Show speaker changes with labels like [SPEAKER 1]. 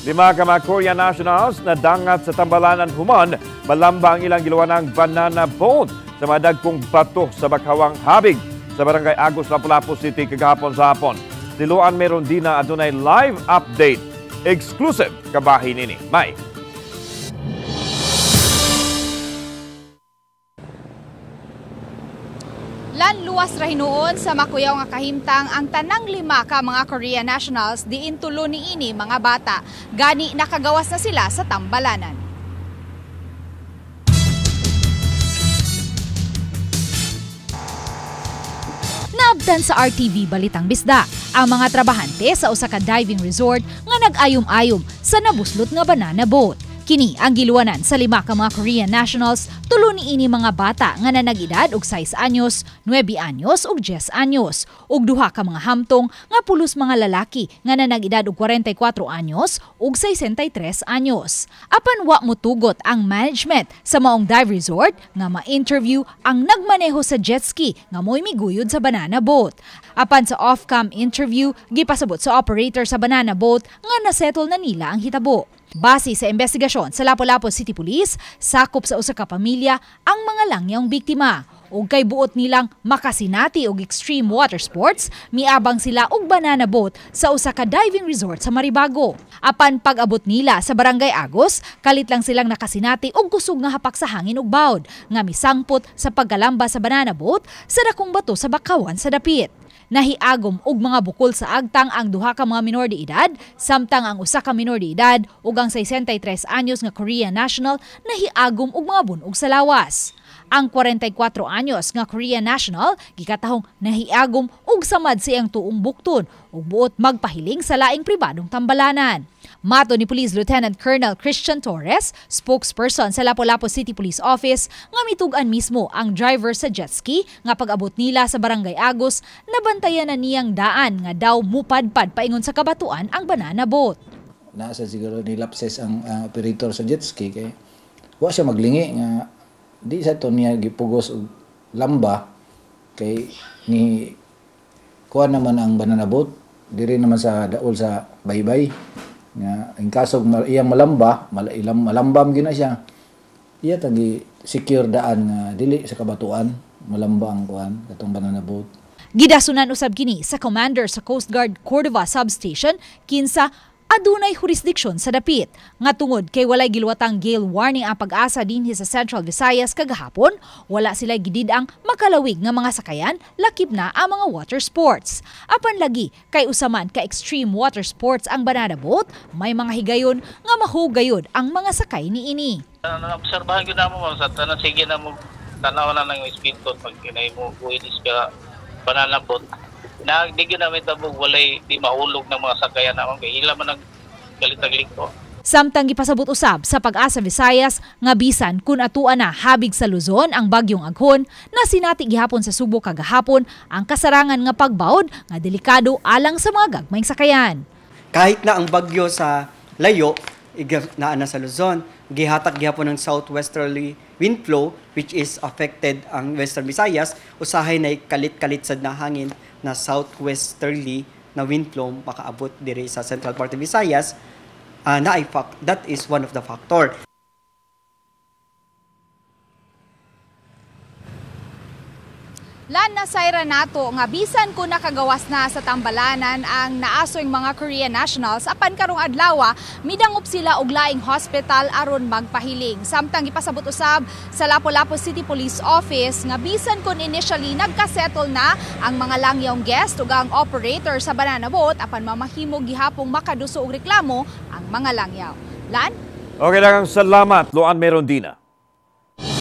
[SPEAKER 1] Lima ka mga Korean nationals na dangat sa Tambalanan human, malamba ang ilang giluwanang banana boat sa madagkong bato sa Bakhawang Habig sa Barangay Agos, Lapu-Lapu City kagahapon sa hapon. Tiluan meron din na adunay live update. Exclusive kabahin nini. May.
[SPEAKER 2] Luwas ra hinuon sa makuyaw nga kahimtang ang tanang lima ka mga Korean nationals diin tulo niini mga bata. Gani nakagawas na sila sa Tambalanan. Naabdan sa RTV Balitang Bisda ang mga trabahante sa usa ka diving resort nga nag-ayom-ayom sa nabuslot nga banana boat. Kini ang giluwanan sa lima ka mga Korean nationals, tulo niini mga bata nga nanag-edad og 6 anyos, 9 anyos ug 10 anyos, ug duha ka mga hamtong nga pulos mga lalaki nga nanag-edad og 44 anyos ug 63 anyos. Apan wa motugot ang management sa maong dive resort nga ma-interview ang nagmaneho sa jet ski nga mo'y miguyod sa banana boat. Apan sa off-cam interview, gipasabot sa operator sa banana boat nga nasettle na nila ang hitabo. Base sa investigasyon sa Lapu-Lapu City Police, sakop sa usa ka pamilya ang mga langyang biktima. Ug kay buot nilang makasinati og extreme water sports, miabang sila og banana boat sa usa ka diving resort sa Maribago. Apan pag-abot nila sa Barangay Agos, kalit lang silang nakasinati og kusog nga hapak sa hangin ug bawd nga misangpot sa pagkalamba sa banana boat sa dakong bato sa bakawan sa dapit. Nahiagom og mga bukol sa agtang ang duha ka mga minor de edad, samtang ang usa ka minor de edad ug ang 63 anyos nga Korean national nahiagom og mga bunog sa lawas. Ang 44 anyos nga Korean national gikatahong nahiagom og samad siyang tuong bukton ug buot magpahiling sa laing pribadong tambalanan. Mato ni Police Lieutenant Colonel Christian Torres, spokesperson sa Lapu-Lapu City Police Office, nga mitugan mismo ang driver sa jet ski nga pag-abot nila sa Barangay Agos, nabantayan na niyang daan nga daw mupadpad paingon sa kabatuan ang banana boat.
[SPEAKER 3] Nasa siguro ni lapses ang operator sa jet ski kay wa siya maglingi nga di sa to niya gipugos og lamba kay ni kuha naman ang banana boat diri naman sa daol sa baybay. Nga in kaso iyang malambam gina siya, iya tagi secure daan nga dili sa kabatuan malamba ang kuan katong banana boat.
[SPEAKER 2] Gidasunan usab kini sa commander sa Coast Guard Cordova Substation kinsa adunay jurisdiksyon sa dapit nga tungod kay walay giluwatang gale warning ang Pag-asa dinhi sa Central Visayas kagahapon, wala sila gidid-ang makalawig nga mga sakayan lakip na ang mga water sports. Apan lagi kay usaman ka extreme water sports ang banana boat, may mga higayon nga mahugayod ang mga sakay niini.
[SPEAKER 4] Naobserbahan gyud namo sa tanan sige na mo tanaw na ng speed boat pag kinay mo builis ka banana boat. Di gyud namin tabog walay di mahulog ng mga sakayan naman kay ila man ang galitaglig ko.
[SPEAKER 2] Samtang gipasabot usab sa Pag-asa Visayas nga bisan kun atuan na habig sa Luzon ang bagyong Aghon, na sinati gihapon sa Subo kagahapon ang kasarangan nga pagbawd nga delikado alang sa mga gagmayng sakayan.
[SPEAKER 5] Kahit na ang bagyo sa layo naa na sa Luzon, gihatak gihapon ng southwesterly wind flow which is affected ang Western Visayas, usahay na kalit-kalit sad na hangin na southwesterly na wind flow makaabot diri sa central part of Visayas. That is one of the factor.
[SPEAKER 2] Lan na sayra nato nga bisan ko nakagawas na sa Tambalanan ang naasoy mga Korean nationals, apan karong adlaw midangop sila og laing hospital aron magpahiling. Samtang ipasabot usab sa Lapu-Lapu City Police Office nga bisan kun initially nagkasettle na ang mga langyong guest ug ang operator sa banana boat, apan mamahimog gihapong makaduso og reklamo ang mga langyaw. Lan?
[SPEAKER 1] Okay lang, salamat Luan Merondina.